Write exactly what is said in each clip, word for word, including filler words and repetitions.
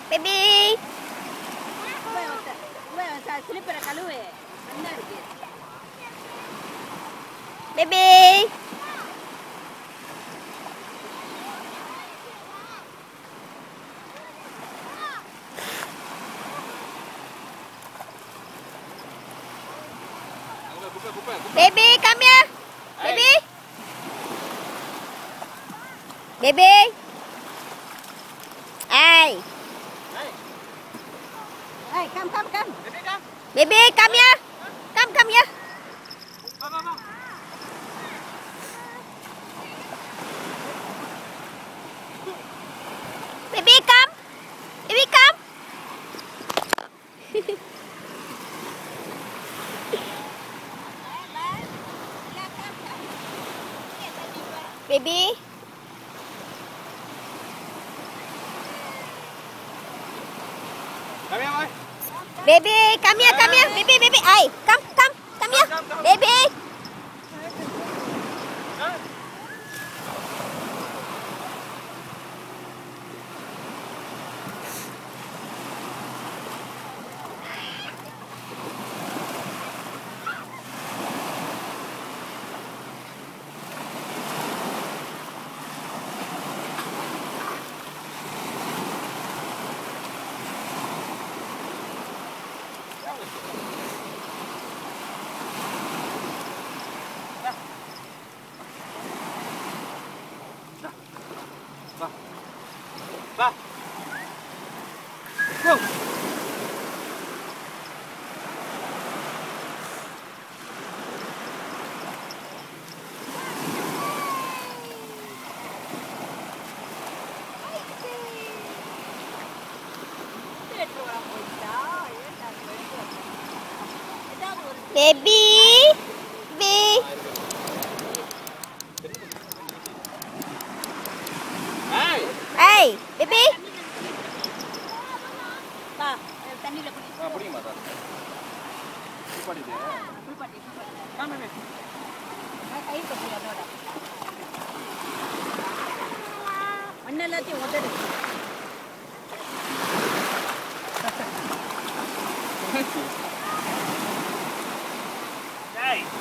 Baby. Baby. Baby, come here. Baby. Baby. Hey. Hey, come, come, come. Baby, come. Baby, come here. Come, come here. Come, come, come. Baby, come. Baby, come. Baby. Come here, boy. Baby, come here, come here. Baby, baby. Hey, come, come, come here. Come, come. Baby. Huh? Va. Va. Go. Baby. Baby. Hey. Hey, baby. வா, தண்ணியில குடி. ஆ புடிங்க மாதா. குளிப்பாட்டிட்டு. குளிப்பாட்டி, குளிப்பாட்டி. Come, baby. நான் கை கொட்டி அதோட. மண்ணு எல்லாத்தையும் உதடு. Hey.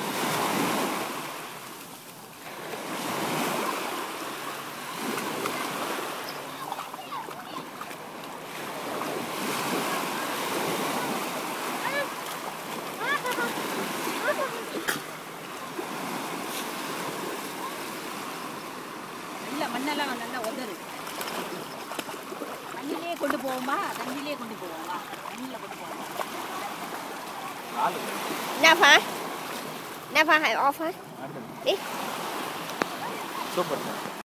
இல்ல மண்ணெல்லாம் நல்லா உதறு. தண்ணியிலே கொண்டு போவோமா? தண்ணியிலே கொண்டு போவோமா? தண்ணியில கொண்டு போவோமா? Nào phải. Nào phải, hãy off hả? Đi. Super.